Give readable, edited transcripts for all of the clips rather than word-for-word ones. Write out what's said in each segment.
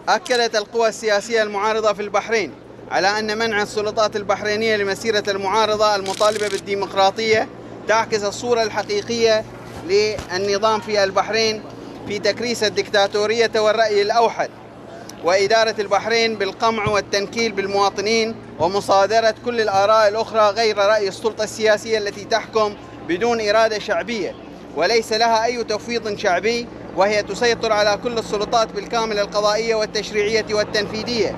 أكدت القوى السياسية المعارضة في البحرين على أن منع السلطات البحرينية لمسيرة المعارضة المطالبة بالديمقراطية تعكس الصورة الحقيقية للنظام في البحرين في تكريس الدكتاتورية والرأي الأوحد، وإدارة البحرين بالقمع والتنكيل بالمواطنين ومصادرة كل الآراء الأخرى غير رأي السلطة السياسية التي تحكم بدون إرادة شعبية وليس لها أي تفويض شعبي، وهي تسيطر على كل السلطات بالكامل القضائية والتشريعية والتنفيذية.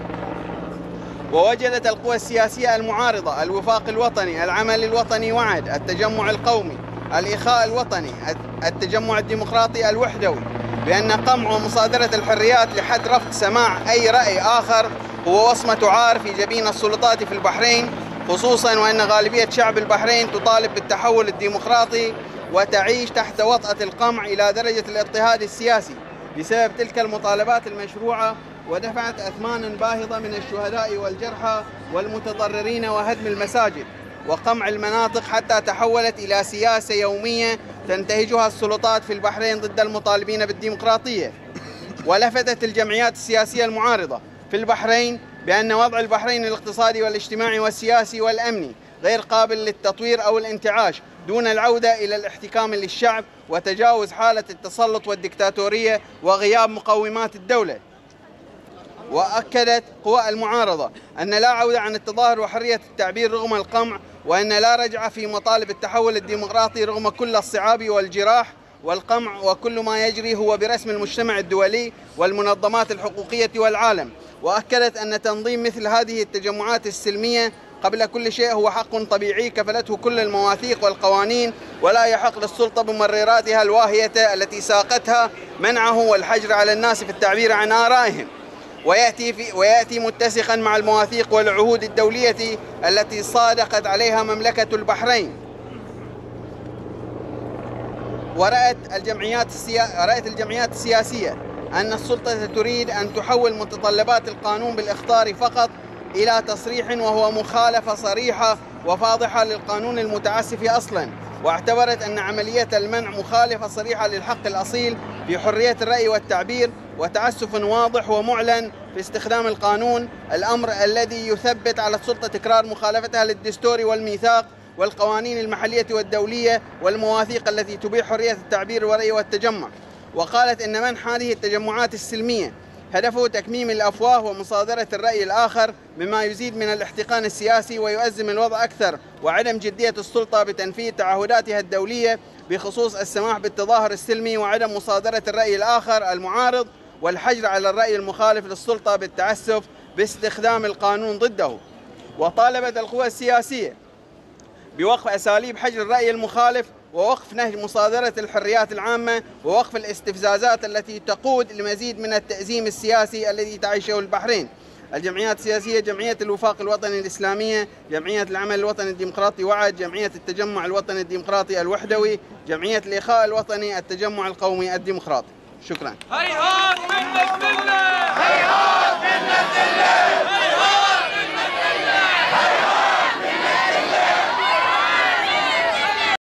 ووجدت القوى السياسية المعارضة الوفاق الوطني، العمل الوطني وعد، التجمع القومي، الإخاء الوطني، التجمع الديمقراطي الوحدوي بأن قمع ومصادرة الحريات لحد رفض سماع أي رأي آخر هو وصمة عار في جبين السلطات في البحرين، خصوصا وأن غالبية شعب البحرين تطالب بالتحول الديمقراطي وتعيش تحت وطأة القمع إلى درجة الاضطهاد السياسي بسبب تلك المطالبات المشروعة، ودفعت أثمانا باهظة من الشهداء والجرحى والمتضررين وهدم المساجد وقمع المناطق، حتى تحولت إلى سياسة يومية تنتهجها السلطات في البحرين ضد المطالبين بالديمقراطية. ولفتت الجمعيات السياسية المعارضة في البحرين بأن وضع البحرين الاقتصادي والاجتماعي والسياسي والأمني غير قابل للتطوير أو الانتعاش دون العودة إلى الاحتكام للشعب وتجاوز حالة التسلط والدكتاتورية وغياب مقومات الدولة. وأكدت قوى المعارضة أن لا عودة عن التظاهر وحرية التعبير رغم القمع، وأن لا رجعة في مطالب التحول الديمقراطي رغم كل الصعاب والجراح والقمع، وكل ما يجري هو برسم المجتمع الدولي والمنظمات الحقوقية والعالم. وأكدت أن تنظيم مثل هذه التجمعات السلمية قبل كل شيء هو حق طبيعي كفلته كل المواثيق والقوانين، ولا يحق للسلطة بمبرراتها الواهية التي ساقتها منعه والحجر على الناس في التعبير عن آرائهم، ويأتي متسقا مع المواثيق والعهود الدولية التي صادقت عليها مملكة البحرين. ورأت الجمعيات السياسية أن السلطة تريد أن تحول متطلبات القانون بالإخطار فقط إلى تصريح، وهو مخالفة صريحة وفاضحة للقانون المتعسف أصلا، واعتبرت أن عملية المنع مخالفة صريحة للحق الأصيل في حرية الرأي والتعبير، وتعسف واضح ومعلن في استخدام القانون، الأمر الذي يثبت على السلطة تكرار مخالفتها للدستور والميثاق والقوانين المحلية والدولية والمواثيق التي تبيح حرية التعبير والرأي والتجمع. وقالت إن منح هذه التجمعات السلمية هدفه تكميم الأفواه ومصادرة الرأي الآخر، مما يزيد من الاحتقان السياسي ويؤزم الوضع أكثر، وعدم جدية السلطة بتنفيذ تعهداتها الدولية بخصوص السماح بالتظاهر السلمي وعدم مصادرة الرأي الآخر المعارض والحجر على الرأي المخالف للسلطة بالتعسف باستخدام القانون ضده. وطالبت القوى السياسية بوقف أساليب حجر الرأي المخالف ووقف نهج مصادرة الحريات العامة ووقف الاستفزازات التي تقود لمزيد من التأزيم السياسي الذي تعيشه البحرين. الجمعيات السياسية: جمعية الوفاق الوطني الإسلامية، جمعية العمل الوطني الديمقراطي وعد، جمعية التجمع الوطني الديمقراطي الوحدوي، جمعية الإخاء الوطني، التجمع القومي الديمقراطي. شكرا. هيهات من الذلة، هيهات من الذلة.